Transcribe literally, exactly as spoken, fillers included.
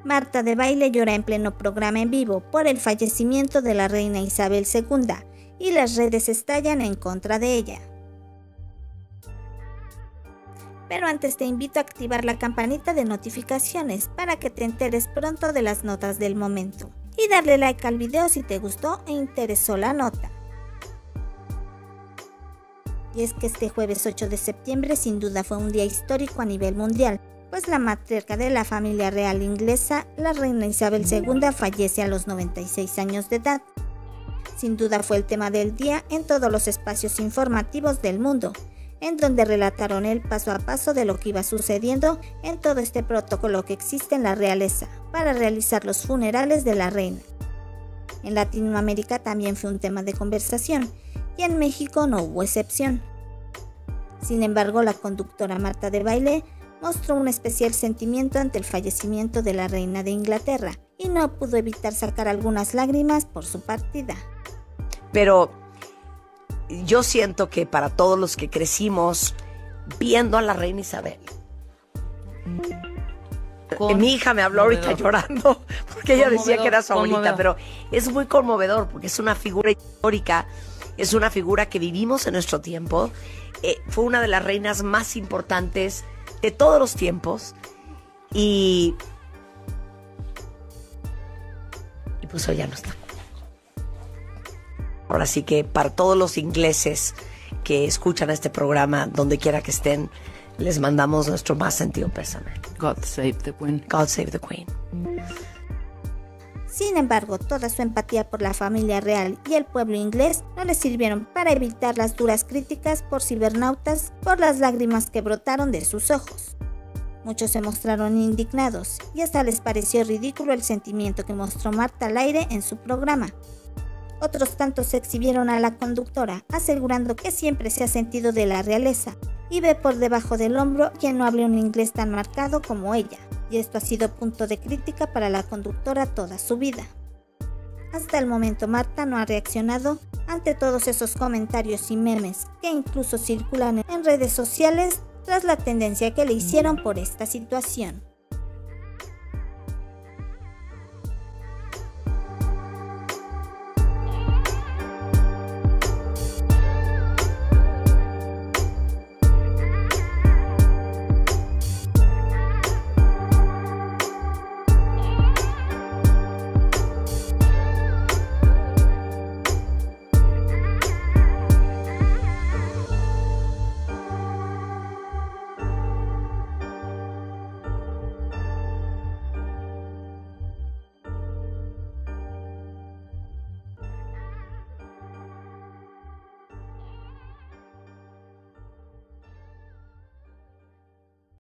Marta de Baile llora en pleno programa en vivo por el fallecimiento de la reina Isabel segunda y las redes estallan en contra de ella. Pero antes te invito a activar la campanita de notificaciones para que te enteres pronto de las notas del momento y darle like al video si te gustó e interesó la nota. Y es que este jueves ocho de septiembre sin duda fue un día histórico a nivel mundial, pues la matriarca de la familia real inglesa, la reina Isabel segunda, fallece a los noventa y seis años de edad. Sin duda fue el tema del día en todos los espacios informativos del mundo, en donde relataron el paso a paso de lo que iba sucediendo en todo este protocolo que existe en la realeza para realizar los funerales de la reina. En Latinoamérica también fue un tema de conversación, y en México no hubo excepción. Sin embargo, la conductora Marta de Baile mostró un especial sentimiento ante el fallecimiento de la reina de Inglaterra y no pudo evitar sacar algunas lágrimas por su partida. Pero yo siento que para todos los que crecimos viendo a la reina Isabel, Con... mi hija me habló ahorita llorando porque ella decía que era su abuelita, pero es muy conmovedor porque es una figura histórica, es una figura que vivimos en nuestro tiempo, eh, fue una de las reinas más importantes de todos los tiempos y, y pues hoy ya no está. Ahora sí que para todos los ingleses que escuchan este programa, donde quiera que estén, les mandamos nuestro más sentido pésame. God save the Queen. God save the Queen. Sin embargo, toda su empatía por la familia real y el pueblo inglés no le sirvieron para evitar las duras críticas por cibernautas por las lágrimas que brotaron de sus ojos. Muchos se mostraron indignados y hasta les pareció ridículo el sentimiento que mostró Marta al aire en su programa. Otros tantos exhibieron a la conductora, asegurando que siempre se ha sentido de la realeza y ve por debajo del hombro quien no hable un inglés tan marcado como ella, y esto ha sido punto de crítica para la conductora toda su vida. Hasta el momento Marta no ha reaccionado ante todos esos comentarios y memes que incluso circulan en redes sociales tras la tendencia que le hicieron por esta situación.